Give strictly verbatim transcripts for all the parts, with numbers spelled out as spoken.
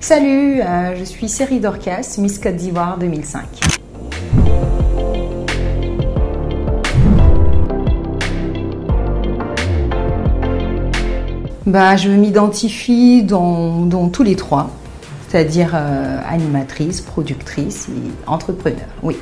Salut, euh, je suis Série Dorcas, Miss Côte d'Ivoire deux mille cinq. Bah, je m'identifie dans, dans tous les trois, c'est-à-dire euh, animatrice, productrice et entrepreneur, oui.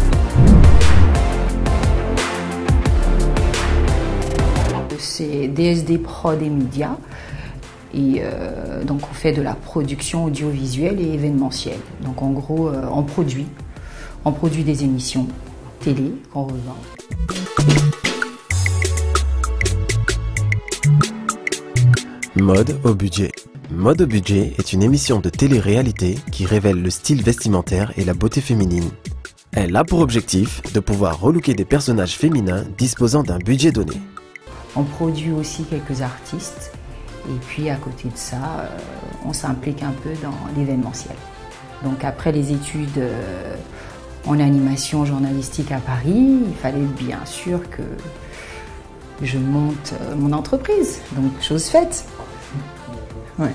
C'est D S D Prod et Média. Et euh, donc on fait de la production audiovisuelle et événementielle. Donc en gros, euh, on produit, on produit des émissions télé qu'on revend. Mode au budget. Mode au budget est une émission de télé-réalité qui révèle le style vestimentaire et la beauté féminine. Elle a pour objectif de pouvoir relooker des personnages féminins disposant d'un budget donné. On produit aussi quelques artistes. Et puis à côté de ça, euh, on s'implique un peu dans l'événementiel. Donc après les études euh, en animation journalistique à Paris, il fallait bien sûr que je monte euh, mon entreprise. Donc chose faite. Ouais.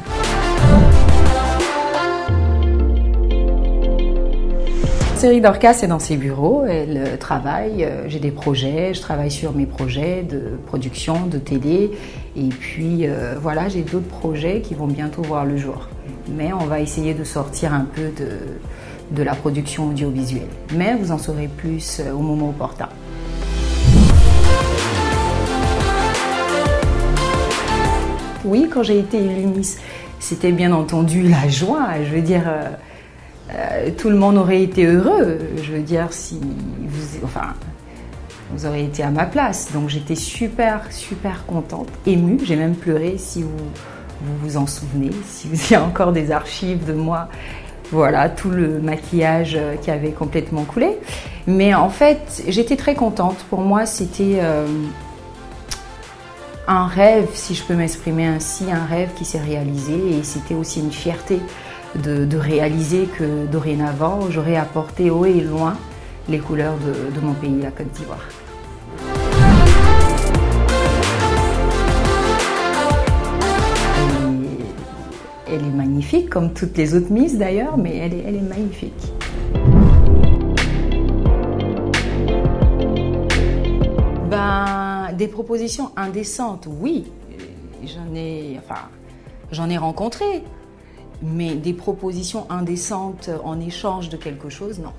Série Dorcas est dans ses bureaux, elle travaille, j'ai des projets, je travaille sur mes projets de production, de télé, et puis euh, voilà, j'ai d'autres projets qui vont bientôt voir le jour. Mais on va essayer de sortir un peu de, de la production audiovisuelle. Mais vous en saurez plus au moment opportun. Oui, quand j'ai été élue Miss, c'était bien entendu la joie, je veux dire... Euh, Euh, tout le monde aurait été heureux, je veux dire, si vous, enfin, vous auriez été à ma place. Donc j'étais super, super contente, émue. J'ai même pleuré, si vous, vous vous en souvenez, si vous avez encore des archives de moi. Voilà, tout le maquillage qui avait complètement coulé. Mais en fait, j'étais très contente. Pour moi, c'était euh, un rêve, si je peux m'exprimer ainsi, un rêve qui s'est réalisé. Et c'était aussi une fierté. De, de réaliser que dorénavant, j'aurais apporté haut et loin les couleurs de, de mon pays, la Côte d'Ivoire. Elle est magnifique, comme toutes les autres Miss d'ailleurs, mais elle est, elle est magnifique. Ben, des propositions indécentes, oui, j'en ai, enfin, j'en ai rencontré. Mais des propositions indécentes en échange de quelque chose, non.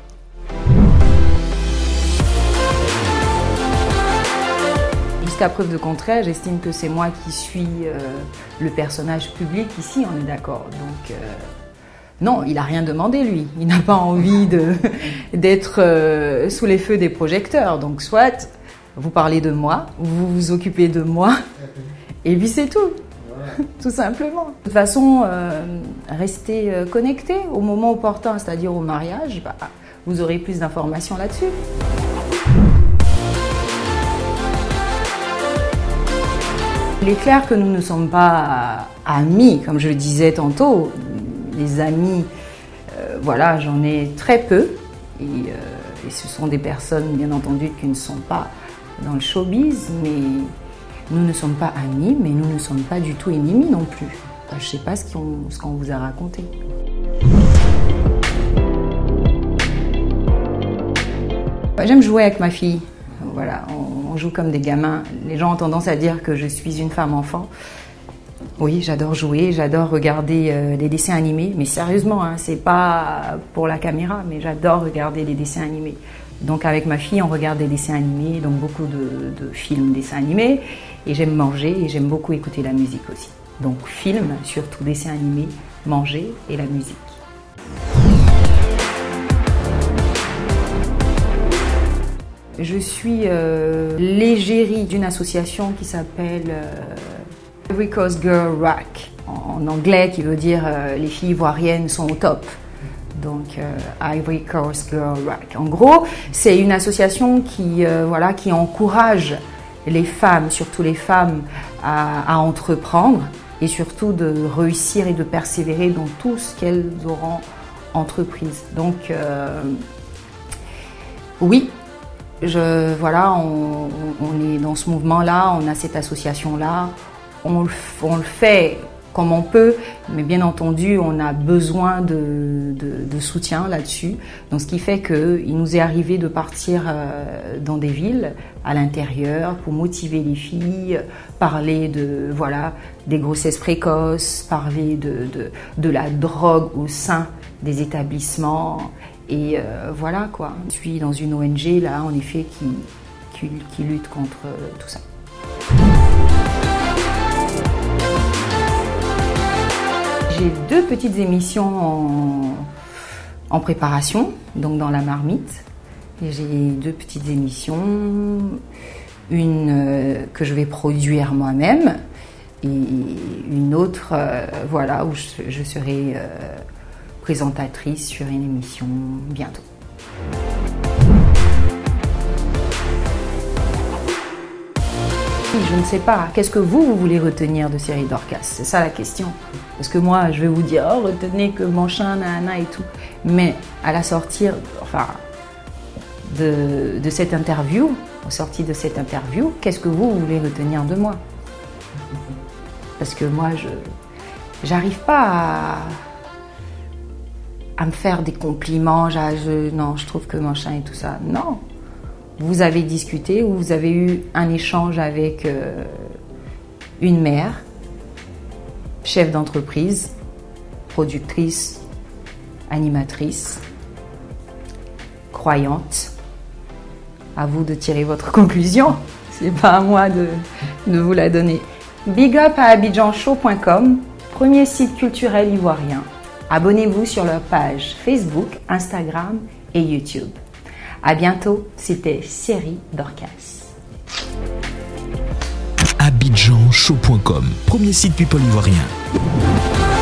Jusqu'à preuve de contraire, j'estime que c'est moi qui suis euh, le personnage public ici, on est d'accord. Donc, euh, non, il n'a rien demandé, lui. Il n'a pas envie de, d'être euh, sous les feux des projecteurs. Donc, soit vous parlez de moi, vous vous occupez de moi, et puis c'est tout. Tout simplement. De toute façon, euh, restez euh, connectés au moment opportun, c'est-à-dire au mariage, bah, vous aurez plus d'informations là-dessus. Il est clair que nous ne sommes pas amis, comme je le disais tantôt. Les amis, euh, voilà, j'en ai très peu. Et, euh, et ce sont des personnes, bien entendu, qui ne sont pas dans le showbiz, mais... Nous ne sommes pas amis, mais nous ne sommes pas du tout ennemis non plus. Je ne sais pas ce qu'on ce qu'on vous a raconté. J'aime jouer avec ma fille. Voilà, on, on joue comme des gamins. Les gens ont tendance à dire que je suis une femme-enfant. Oui, j'adore jouer, j'adore regarder euh, les dessins animés. Mais sérieusement, hein, c'est pas pour la caméra, mais j'adore regarder les dessins animés. Donc avec ma fille, on regarde des dessins animés, donc beaucoup de, de films, dessins animés. Et j'aime manger et j'aime beaucoup écouter la musique aussi. Donc film, surtout dessins animés, manger et la musique. Je suis euh, l'égérie d'une association qui s'appelle euh, Ivory Coast Girl Rock, en, en anglais qui veut dire euh, les filles ivoiriennes sont au top. Donc euh, Ivory Coast Girl Rock. En gros, c'est une association qui, euh, voilà, qui encourage les femmes, surtout les femmes, à, à entreprendre et surtout de réussir et de persévérer dans tout ce qu'elles auront entreprise. Donc euh, oui, je, voilà, on, on est dans ce mouvement-là, on a cette association-là, on, on le fait comme on peut, mais bien entendu, on a besoin de, de, de soutien là-dessus. Donc, ce qui fait qu'il nous est arrivé de partir euh, dans des villes à l'intérieur pour motiver les filles, parler de voilà des grossesses précoces, parler de, de, de la drogue au sein des établissements. Et euh, voilà quoi. Je suis dans une O N G là, en effet, qui, qui, qui lutte contre euh, tout ça. J'ai deux petites émissions en, en préparation, donc dans la marmite. J'ai deux petites émissions, une euh, que je vais produire moi-même et une autre, euh, voilà, où je, je serai euh, présentatrice sur une émission bientôt. Je ne sais pas, qu'est-ce que vous, vous voulez retenir de Série Dorcas? C'est ça la question. Parce que moi, je vais vous dire, oh, retenez que machin, nana et tout. Mais à la sortie, enfin, de, de cette interview, au sorti de cette interview, qu'est-ce que vous, vous voulez retenir de moi? Parce que moi, je j'arrive pas à, à me faire des compliments. Je, non, je trouve que machin et tout ça. Non. Vous avez discuté ou vous avez eu un échange avec euh, une mère, chef d'entreprise, productrice, animatrice, croyante. À vous de tirer votre conclusion. C'est pas à moi de, de vous la donner. Big up à abidjan show point com, premier site culturel ivoirien. Abonnez-vous sur leur page Facebook, Instagram et YouTube. À bientôt, c'était Série Dorcas. abidjan show point com, premier site people ivoirien.